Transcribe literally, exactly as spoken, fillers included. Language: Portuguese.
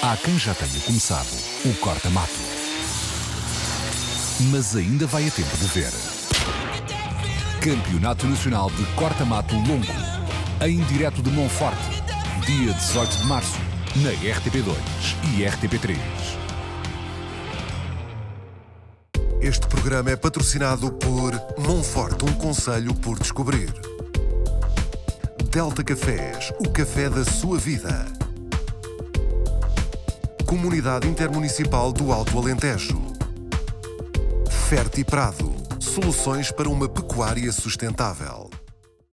Há quem já tenha começado o corta-mato, mas ainda vai a tempo de ver. Campeonato Nacional de Corta-Mato Longo, em direto de Monforte, dia dezoito de março, na R T P dois e R T P três. Este programa é patrocinado por Monforte, um concelho por descobrir. Delta Cafés, o café da sua vida. Comunidade Intermunicipal do Alto Alentejo. Ferti Prado, soluções para uma pecuária sustentável.